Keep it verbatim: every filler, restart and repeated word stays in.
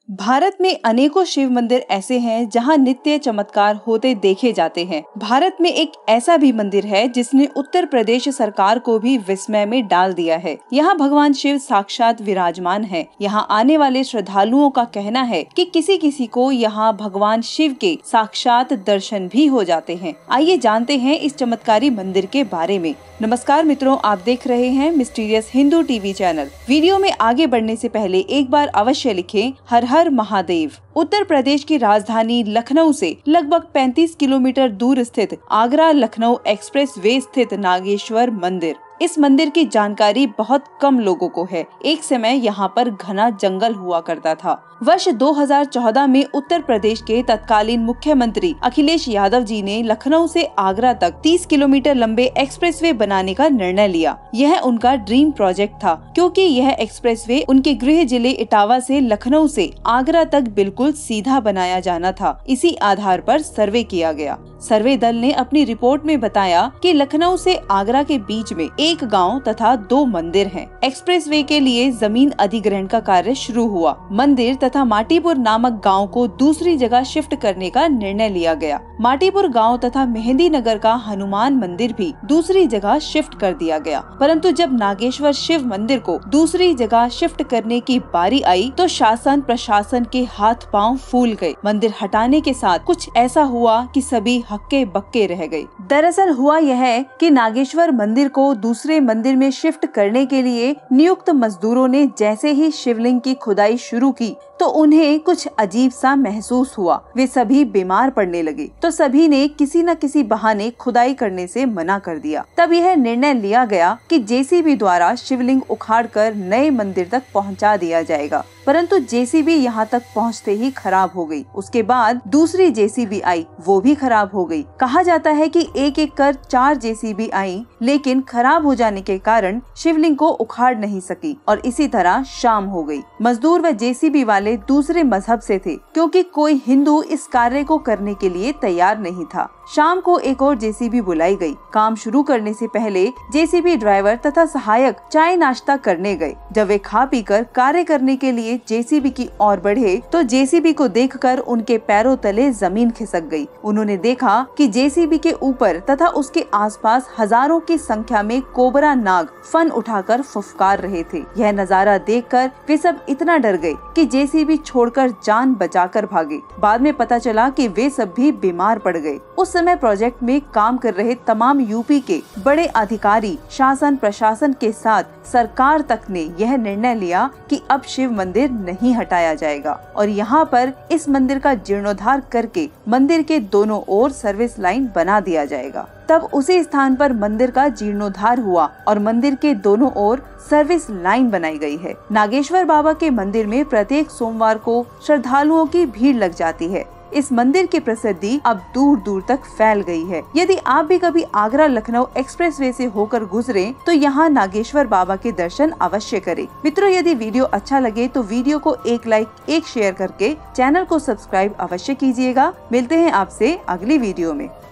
भारत में अनेकों शिव मंदिर ऐसे हैं जहां नित्य चमत्कार होते देखे जाते हैं। भारत में एक ऐसा भी मंदिर है जिसने उत्तर प्रदेश सरकार को भी विस्मय में डाल दिया है। यहाँ भगवान शिव साक्षात विराजमान है। यहाँ आने वाले श्रद्धालुओं का कहना है कि किसी किसी को यहाँ भगवान शिव के साक्षात दर्शन भी हो जाते हैं। आइए जानते हैं इस चमत्कारी मंदिर के बारे में। नमस्कार मित्रों, आप देख रहे हैं mysterious Hindu TV channel. Video में आगे बढ़ने से पहले एक बार अवश्य लिखें हर हर महादेव। उत्तर प्रदेश की राजधानी लखनऊ से लगभग पैंतीस किलोमीटर दूर स्थित आगरा लखनऊ एक्सप्रेस वे स्थित नागेश्वर मंदिर। इस मंदिर की जानकारी बहुत कम लोगों को है। एक समय यहाँ पर घना जंगल हुआ करता था। वर्ष दो हज़ार चौदह में उत्तर प्रदेश के तत्कालीन मुख्यमंत्री अखिलेश यादव जी ने लखनऊ से आगरा तक तीस किलोमीटर लंबे एक्सप्रेसवे बनाने का निर्णय लिया। यह उनका ड्रीम प्रोजेक्ट था, क्योंकि यह एक्सप्रेसवे उनके गृह जिले इटावा से लखनऊ से आगरा तक बिल्कुल सीधा बनाया जाना था। इसी आधार पर सर्वे किया गया। सर्वे दल ने अपनी रिपोर्ट में बताया कि लखनऊ से आगरा के बीच में एक गांव तथा दो मंदिर हैं। एक्सप्रेसवे के लिए जमीन अधिग्रहण का कार्य शुरू हुआ। मंदिर तथा माटीपुर नामक गांव को दूसरी जगह शिफ्ट करने का निर्णय लिया गया। माटीपुर गांव तथा मेहंदी नगर का हनुमान मंदिर भी दूसरी जगह शिफ्ट कर दिया गया। परंतु जब नागेश्वर शिव मंदिर को दूसरी जगह शिफ्ट करने की बारी आई तो शासन प्रशासन के हाथ पांव फूल गए। मंदिर हटाने के साथ कुछ ऐसा हुआ कि सभी हक्के बक्के रह गए। दरअसल हुआ यह कि नागेश्वर मंदिर को दूसरे मंदिर में शिफ्ट करने के लिए नियुक्त मजदूरों ने जैसे ही शिवलिंग की खुदाई शुरू की तो उन्हें कुछ अजीब सा महसूस हुआ। वे सभी बीमार पड़ने लगे तो सभी ने किसी न किसी बहाने खुदाई करने से मना कर दिया। तब यह निर्णय लिया गया कि जेसीबी द्वारा शिवलिंग उखाड़कर नए मंदिर तक पहुंचा दिया जाएगा। परंतु जेसीबी यहाँ तक पहुँचते ही खराब हो गई। उसके बाद दूसरी जेसीबी आई, वो भी खराब हो गई। कहा जाता है कि एक एक कर चार जेसीबी आई, लेकिन खराब हो जाने के कारण शिवलिंग को उखाड़ नहीं सकी और इसी तरह शाम हो गई। मजदूर व जेसीबी वाले दूसरे मजहब से थे, क्योंकि कोई हिंदू इस कार्य को करने के लिए तैयार नहीं था। शाम को एक और जेसीबी बुलाई गई। काम शुरू करने से पहले जेसीबी ड्राइवर तथा सहायक चाय नाश्ता करने गए। जब वे खा पीकर कार्य करने के लिए जेसीबी की ओर बढ़े तो जेसीबी को देखकर उनके पैरों तले जमीन खिसक गई। उन्होंने देखा कि जेसीबी के ऊपर तथा उसके आसपास हजारों की संख्या में कोबरा नाग फन उठाकर फुफकार रहे थे। यह नजारा देखकर वे सब इतना डर गए कि जेसीबी छोड़कर जान बचाकर भागे। बाद में पता चला कि वे सब भी बीमार पड़ गए। उस समय प्रोजेक्ट में काम कर रहे तमाम यूपी के बड़े अधिकारी शासन प्रशासन के साथ सरकार तक ने यह निर्णय लिया कि अब शिव मंदिर नहीं हटाया जाएगा और यहाँ पर इस मंदिर का जीर्णोद्धार करके मंदिर के दोनों ओर सर्विस लाइन बना दिया जाएगा। तब उसी स्थान पर मंदिर का जीर्णोद्धार हुआ और मंदिर के दोनों ओर सर्विस लाइन बनाई गई है। नागेश्वर बाबा के मंदिर में प्रत्येक सोमवार को श्रद्धालुओं की भीड़ लग जाती है। इस मंदिर की प्रसिद्धि अब दूर दूर तक फैल गई है। यदि आप भी कभी आगरा लखनऊ एक्सप्रेसवे से होकर गुजरे तो यहाँ नागेश्वर बाबा के दर्शन अवश्य करें। मित्रों, यदि वीडियो अच्छा लगे तो वीडियो को एक लाइक एक शेयर करके चैनल को सब्सक्राइब अवश्य कीजिएगा। मिलते हैं आपसे अगली वीडियो में।